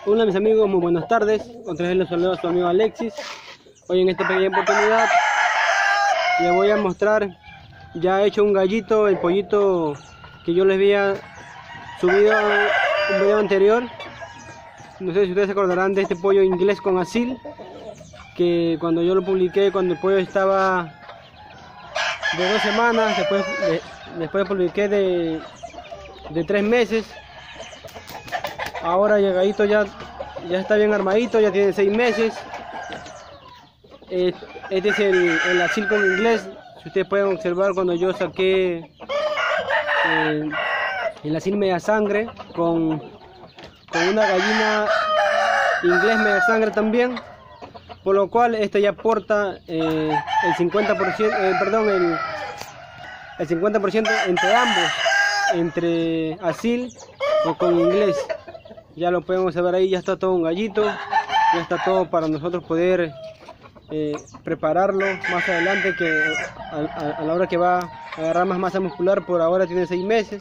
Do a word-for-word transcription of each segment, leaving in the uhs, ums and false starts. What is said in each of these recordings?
Hola mis amigos, muy buenas tardes. Otra vez les saludo a su amigo Alexis. Hoy en esta pequeña oportunidad les voy a mostrar, ya he hecho un gallito, el pollito que yo les había subido en un video anterior. No sé si ustedes se acordarán de este pollo inglés con asil, que cuando yo lo publiqué, cuando el pollo estaba de dos semanas, después, de, después publiqué de, de tres meses. Ahora el gallito ya, ya está bien armadito, ya tiene seis meses. Este es el, el asil con inglés. Si ustedes pueden observar, cuando yo saqué eh, el asil media sangre con, con una gallina inglés media sangre también, por lo cual este ya aporta eh, el cincuenta por ciento, eh, perdón, el, el cincuenta por ciento entre ambos, entre asil o con inglés. Ya lo podemos observar ahí, ya está todo un gallito, ya está todo para nosotros poder eh, prepararlo más adelante, que a, a, a la hora que va a agarrar más masa muscular. Por ahora tiene seis meses,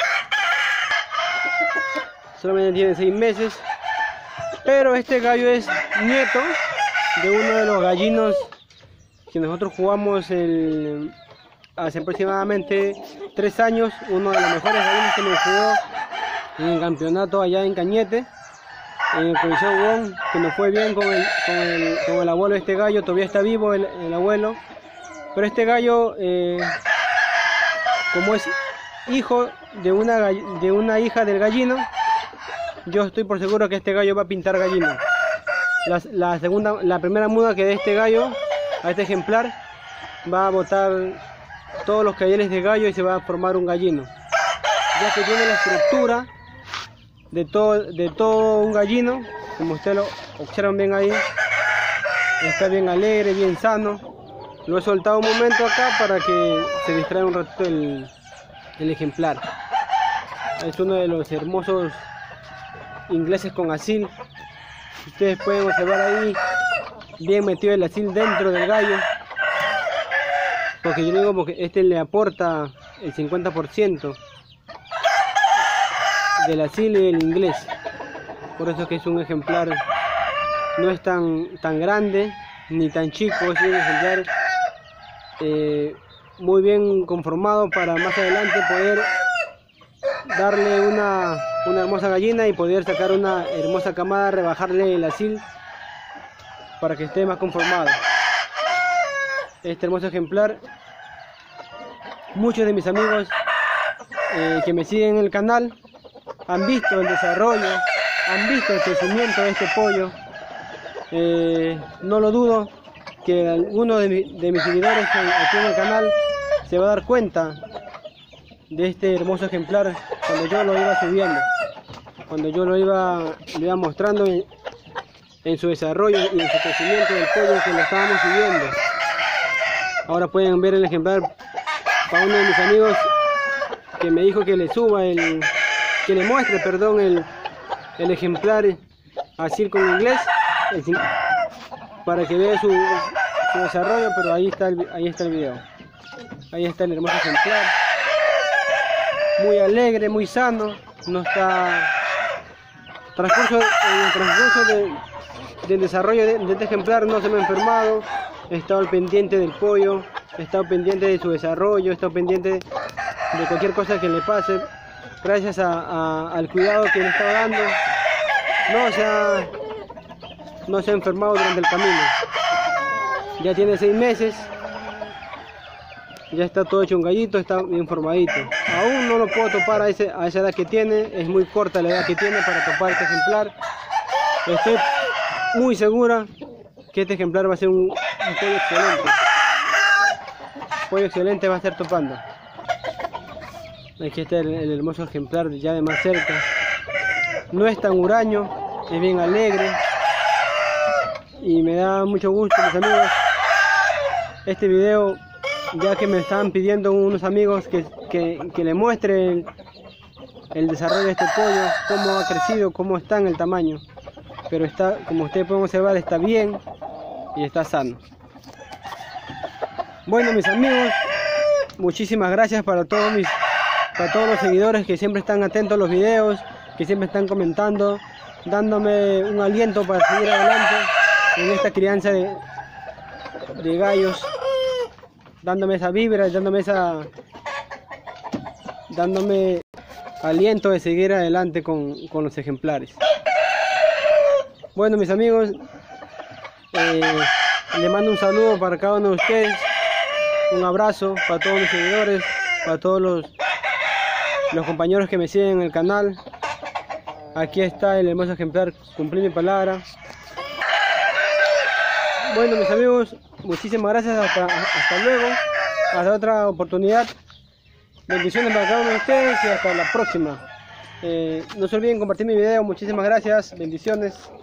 solamente tiene seis meses, pero este gallo es nieto de uno de los gallinos que nosotros jugamos el, hace aproximadamente tres años, uno de los mejores gallinos que nos jugó en el campeonato allá en Cañete, en el Coliseo Wong, que nos fue bien con el, con, el, con el abuelo de este gallo. Todavía está vivo el, el abuelo, pero este gallo, eh, como es hijo de una, de una hija del gallino, yo estoy por seguro que este gallo va a pintar gallino. La, la, segunda, la primera muda que dé este gallo a este ejemplar va a botar todos los cayeles de gallo y se va a formar un gallino, ya que tiene la estructura de todo, de todo un gallino. Como ustedes lo observan bien ahí, está bien alegre, bien sano. Lo he soltado un momento acá para que se distraiga un ratito el, el ejemplar. Es uno de los hermosos ingleses con asil. Ustedes pueden observar ahí, bien metido el asil dentro del gallo, porque yo digo porque este le aporta el cincuenta por ciento del asil y el inglés. Por eso es que es un ejemplar, no es tan, tan grande ni tan chico, es un ejemplar eh, muy bien conformado para más adelante poder darle una, una hermosa gallina y poder sacar una hermosa camada, rebajarle el asil para que esté más conformado. Este hermoso ejemplar, muchos de mis amigos eh, que me siguen en el canal han visto el desarrollo, han visto el crecimiento de este pollo. Eh, no lo dudo que alguno de, mi, de mis seguidores aquí en el canal se va a dar cuenta de este hermoso ejemplar cuando yo lo iba subiendo, cuando yo lo iba, lo iba mostrando en, en su desarrollo y en su crecimiento del pollo, que lo estábamos subiendo. Ahora pueden ver el ejemplar para uno de mis amigos que me dijo que le suba el, que le muestre, perdón, el, el ejemplar asil con inglés, el, para que vea su, su desarrollo. Pero ahí está, el, ahí está el video, ahí está el hermoso ejemplar, muy alegre, muy sano. No está transcurso, en el transcurso de, del desarrollo de, de este ejemplar no se me ha enfermado. He estado al pendiente del pollo, he estado pendiente de su desarrollo, he estado pendiente de cualquier cosa que le pase, gracias a, a, al cuidado que le estaba dando. No se ha, no se ha enfermado durante el camino. Ya tiene seis meses, ya está todo hecho un gallito, está bien formadito. Aún no lo puedo topar a, ese, a esa edad que tiene, es muy corta la edad que tiene para topar este ejemplar. Estoy muy segura que este ejemplar va a ser un, un pollo excelente. Pollo excelente va a estar topando. Aquí está el, el hermoso ejemplar ya de más cerca. No es tan huraño, es bien alegre y me da mucho gusto, mis amigos, este video, ya que me estaban pidiendo unos amigos que, que, que le muestre el, el desarrollo de este pollo, cómo ha crecido, cómo está en el tamaño. Pero está, como ustedes pueden observar, está bien y está sano. Bueno, mis amigos, muchísimas gracias para todos mis para todos los seguidores que siempre están atentos a los videos, que siempre están comentando, dándome un aliento para seguir adelante en esta crianza de, de gallos, dándome esa vibra, dándome esa dándome aliento de seguir adelante con, con los ejemplares. Bueno, mis amigos, eh, les mando un saludo para cada uno de ustedes, un abrazo para todos mis seguidores, para todos los, los compañeros que me siguen en el canal. Aquí está el hermoso ejemplar, cumplí mi palabra. Bueno, mis amigos, muchísimas gracias, hasta, hasta luego, hasta otra oportunidad. Bendiciones para cada uno de ustedes y hasta la próxima. Eh, no se olviden compartir mi video, muchísimas gracias, bendiciones.